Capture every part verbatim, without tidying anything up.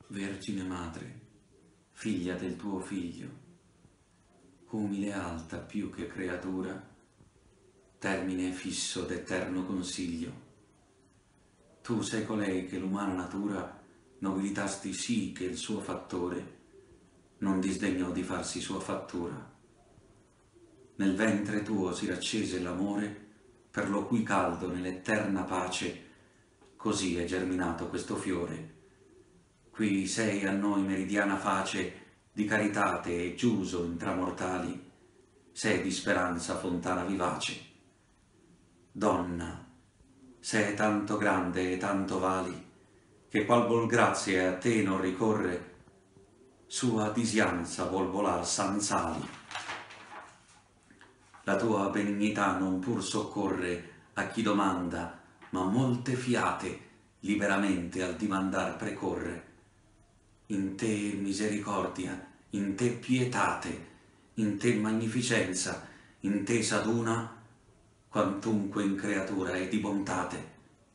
Vergine Madre, figlia del tuo Figlio, umile e alta più che creatura, termine fisso d'eterno consiglio. Tu sei colei che l'umana natura nobilitasti sì che il suo fattore non disdegnò di farsi sua fattura. Nel ventre tuo si raccese l'amore, per lo cui caldo nell'eterna pace così è germinato questo fiore. Qui sei a noi meridiana face di caritate e giuso intramortali, sei di speranza fontana vivace. Donna, sei tanto grande e tanto vali, che qual vol grazia a te non ricorre, sua disianza vuol volar sanzali. La tua benignità non pur soccorre a chi domanda, ma molte fiate liberamente al dimandar precorre. In te misericordia, in te pietate, in te magnificenza, in te s'aduna quantunque in creatura è di bontate.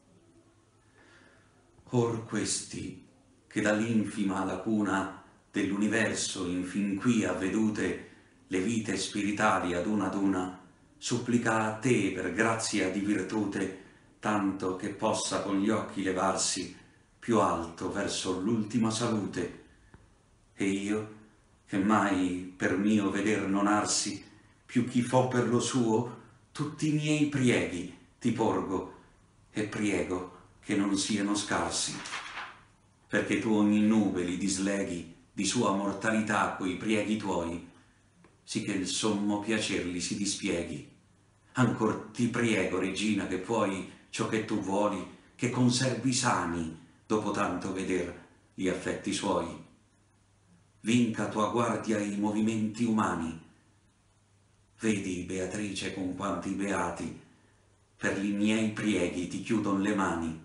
Or questi, che dall'infima lacuna dell'universo infin qui avvedute le vite spiritali ad una ad una, supplica a te per grazia di virtute, tanto che possa con gli occhi levarsi più alto verso l'ultima salute. E io, che mai per mio veder non arsi, più chi fo per lo suo, tutti i miei prieghi ti porgo, e priego che non siano scarsi, perché tu ogni nube li disleghi di sua mortalità quei prieghi tuoi, sì che il sommo piacer li si dispieghi. Ancor ti priego, Regina, che puoi ciò che tu vuoli, che conservi sani dopo tanto veder gli affetti suoi. Vinca tua guardia i movimenti umani. Vedi, Beatrice, con quanti beati per li miei prieghi ti chiudon le mani.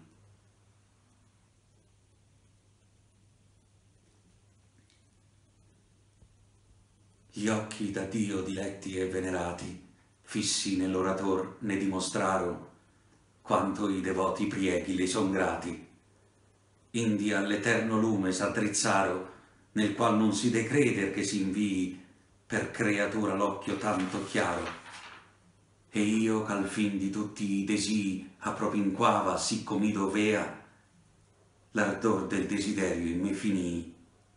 Gli occhi da Dio diletti e venerati, fissi nell'orator, ne dimostraro quanto i devoti prieghi le son grati. Indi all'eterno lume s'addrizzaro, nel qual non si de creder che si invii per creatura l'occhio tanto chiaro. E io, ch'al fin di tutti i desii a propinquava, sicco mi dovea, l'ardor del desiderio in me finii.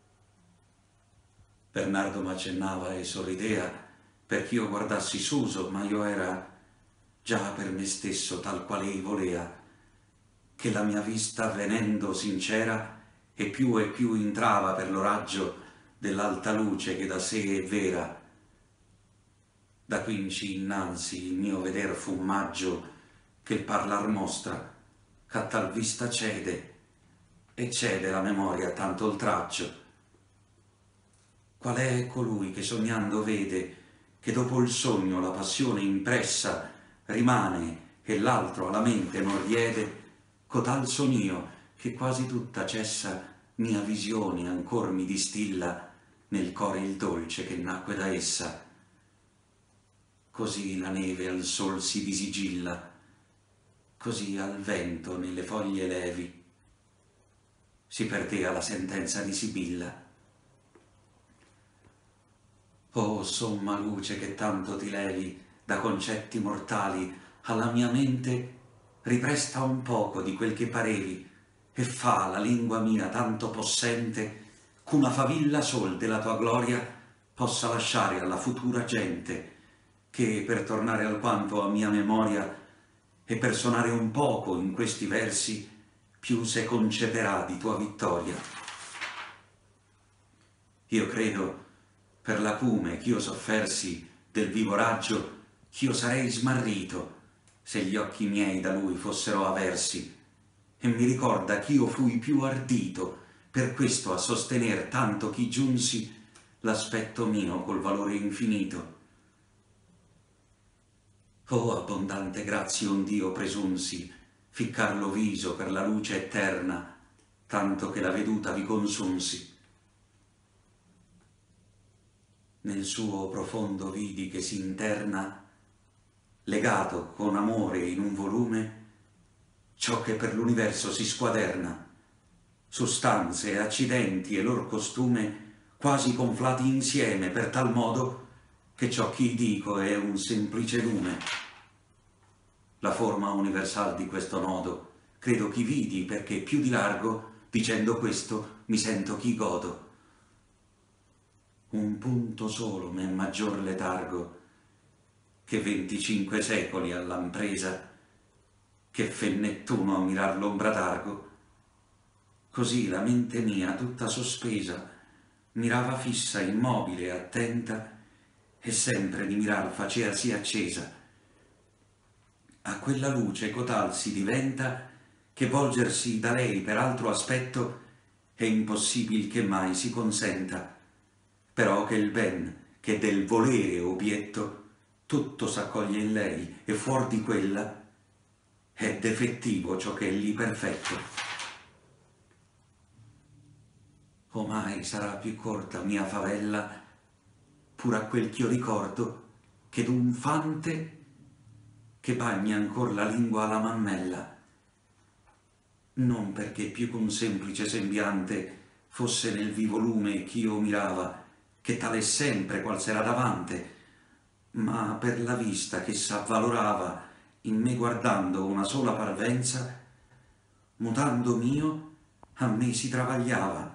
Bernardo m'accennava e sorridea, perch'io guardassi Suso, ma io era già per me stesso tal qual ei volea, che la mia vista venendo sincera e più e più intrava per lo raggio dell'alta luce che da sé è vera. Da quinci innanzi il mio veder fu maggio che il parlar mostra, ch'a tal vista cede, e cede la memoria tanto oltraggio. Qual è colui che sognando vede che dopo il sogno la passione impressa rimane e l'altro alla mente non riede, cotal son io che quasi tutta cessa mia visione ancor mi distilla nel core il dolce che nacque da essa. Così la neve al sol si disigilla, così al vento nelle foglie levi si perdea la sentenza di Sibilla. Oh somma luce che tanto ti levi da concetti mortali, alla mia mente ripresta un poco di quel che parevi, e fa la lingua mia tanto possente ch'una favilla sol della tua gloria possa lasciare alla futura gente, che per tornare alquanto a mia memoria e per sonare un poco in questi versi più se concederà di tua vittoria. Io credo, per l'acume ch'io soffersi del vivo raggio, ch'io sarei smarrito se gli occhi miei da lui fossero aversi, e mi ricorda ch'io fui più ardito per questo a sostener tanto chi giunsi l'aspetto mio col valore infinito. Oh abbondante grazie ond'io presunsi ficcar lo viso per la luce eterna, tanto che la veduta vi consunsi. Nel suo profondo vidi che si interna, legato con amore in un volume, ciò che per l'universo si squaderna. sostanze, accidenti e lor costume quasi conflati insieme per tal modo che ciò ch'io dico è un semplice lume. La forma universal di questo nodo credo chi vidi, perché più di largo, dicendo questo, mi sento chi godo. Un punto solo m'è maggior letargo che venticinque secoli all'ampresa, che fe Nettuno a mirar l'ombra d'Argo. Così la mente mia, tutta sospesa, mirava fissa, immobile, attenta, e sempre di mirar faceasi accesa. A quella luce cotal si diventa che volgersi da lei per altro aspetto è impossibil che mai si consenta, però che il ben che del volere obietto tutto s'accoglie in lei, e fuor di quella è defettivo ciò che è lì perfetto. O mai sarà più corta mia favella, pur a quel ch'io ricordo, che d'un fante che bagna ancor la lingua alla mammella, non perché più con semplice sembiante fosse nel vivo lume ch'io mirava, che tale è sempre qual s'era davante, ma per la vista che s'avvalorava in me guardando una sola parvenza, mutando mio a me si travagliava.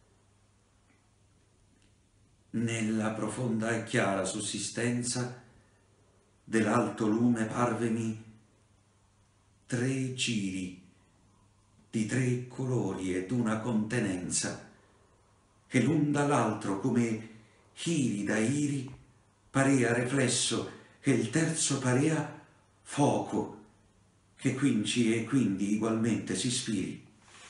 Nella profonda e chiara sussistenza dell'alto lume parvemi tre giri di tre colori ed una contenenza, e l'un dall'altro come iri da iri parea reflesso, e il terzo parea fuoco, che quinci e quindi ugualmente si spiri.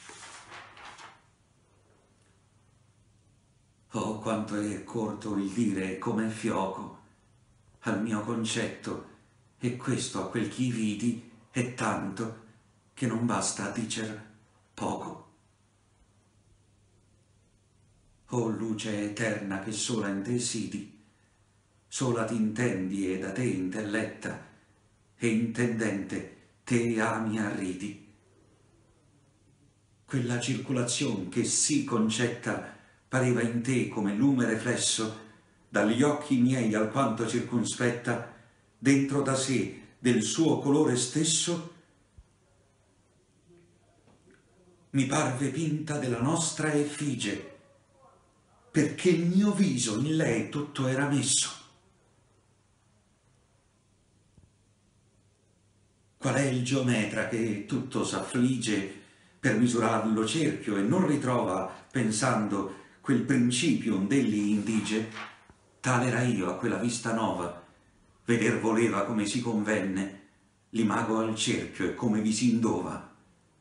Oh, quanto è corto il dire come il fioco al mio concetto, e questo a quel ch'i vidi è tanto che non basta a dicer poco. O luce eterna che sola in te sidi, sola t'intendi e da te intelletta, e intendente te ami arridi. Quella circolazion che sì concetta pareva in te come lume reflesso dagli occhi miei alquanto circunspetta, dentro da sé del suo colore stesso, mi parve pinta della nostra effigie, perché il mio viso in lei tutto era messo. Qual è il geometra che tutto s'affligge per misurarlo cerchio e non ritrova, pensando, quel principio ond'egli indige? Tal era io a quella vista nova, veder voleva come si convenne l'imago al cerchio e come vi si indova.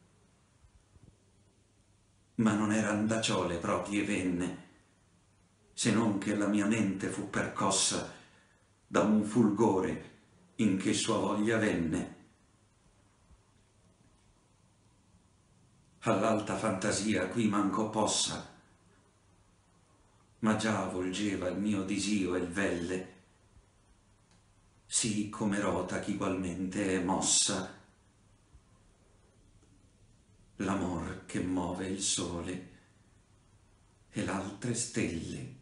Ma non eran da ciò le proprie venne, se non che la mia mente fu percossa da un fulgore in che sua voglia venne. All'alta fantasia qui manco possa, ma già volgeva il mio disio e il velle, sì come rota ch'igualmente è mossa l'amor che move il sole e l'altre stelle.